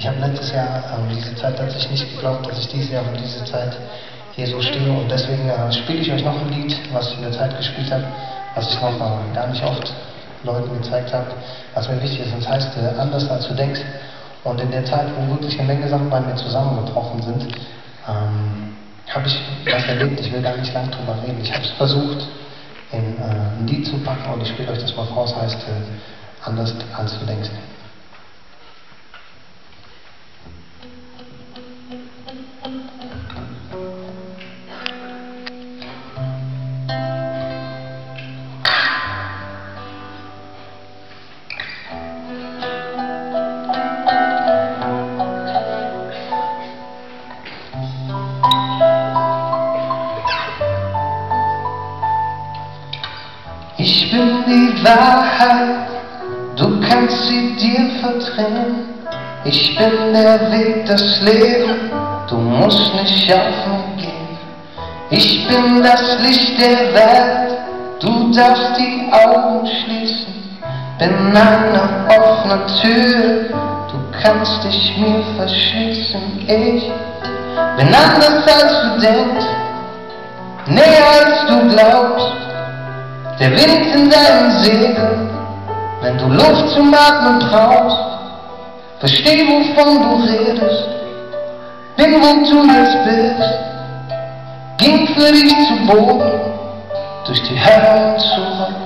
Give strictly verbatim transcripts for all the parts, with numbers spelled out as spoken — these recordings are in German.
Ich habe letztes Jahr ähm, diese Zeit tatsächlich nicht geglaubt, dass ich dieses Jahr für diese Zeit hier so stehe, und deswegen äh, spiele ich euch noch ein Lied, was ich in der Zeit gespielt habe, was ich noch äh, gar nicht oft Leuten gezeigt habe, was mir wichtig ist. Und das heißt, äh, anders als du denkst. Und in der Zeit, wo wirklich eine Menge Sachen bei mir zusammengebrochen sind, ähm, habe ich was erlebt. Ich will gar nicht lang drüber reden. Ich habe es versucht, in äh, ein Lied zu packen, und ich spiele euch das mal vor. Es heißt, äh, anders als du denkst. Ich bin die Wahrheit, du kannst sie dir verdrängen. Ich bin der Weg, das Leben, du musst nicht auf mir gehen. Ich bin das Licht der Welt, du darfst die Augen schließen. Bin eine offene Tür, du kannst dich mir verschließen. Ich bin anders als du denkst, näher als du glaubst. Der Wind in deinen Segeln, wenn du Luft zum Atmen brauchst. Versteh, wovon du redest, bin, wo du jetzt bist. Ging für dich zu Boden, durch die Hölle und zurück.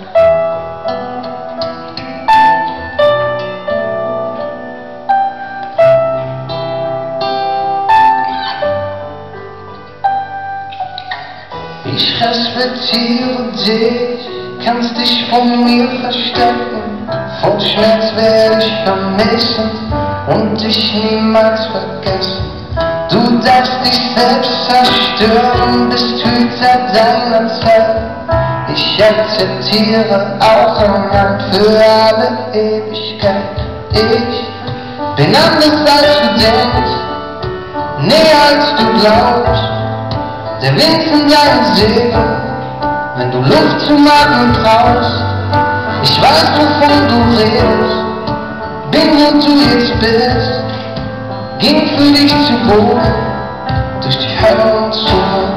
Ich respektiere dich, kannst dich von mir verstecken. Vor Schmerz werde ich vermissen und dich niemals vergessen. Du darfst dich selbst zerstören, bist Hüter deiner Zeit. Ich akzeptiere auch ein Land für alle Ewigkeit. Ich bin anders als du denkst, näher als du glaubst. Der Wind in deinen Segeln, wenn du Luft zum Atmen brauchst. Ich weiß, wovon du redest, bin, wo du jetzt bist. Ging für dich zu Boden, durch die Hölle und zurück.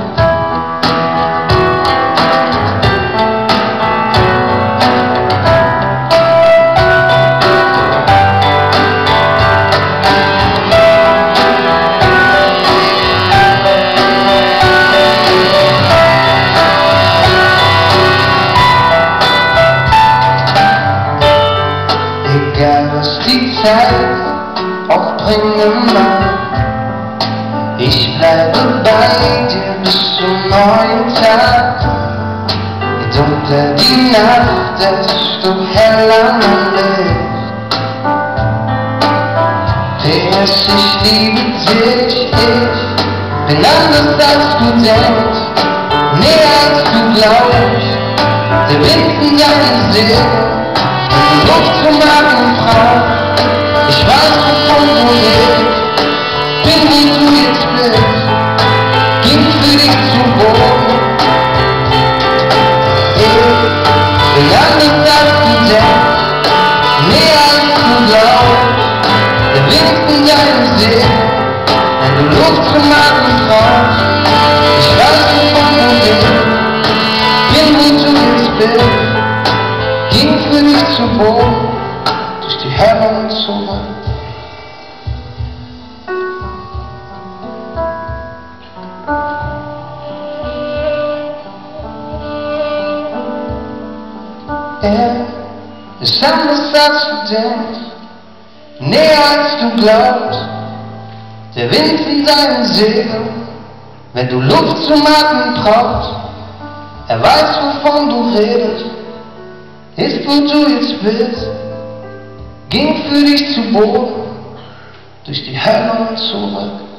Die Zeit aufbringen mag, ich bleibe bei dir bis zum neuen Tag. Je dunkler die Nacht, desto heller mein Licht. P S, ich liebe dich, ich bin anders als du denkst, näher als du glaubst. Der Wind in deinen Seelen, Luft zum Atmen braucht. Ich weiß, wovon du redest, bin, wie du jetzt bist. Ging für dich zu Boden. Ich bin anders als du denkst, näher als du glaubst. Der Wind in deinen Seelen, wenn du Luft zum Atmen brauchst. Ich weiß, wovon du redest, bin, wie du jetzt bist. Ging für dich zu Boden, durch die Hölle und zurück. Er ist anders als du denkst, näher als du glaubst. Der Wind in deinen Segeln, wenn du Luft zum Atmen brauchst. Er weiß, wovon du redest, ist, wo du jetzt bist. Ging für dich zu Boden, durch die Hölle und zurück.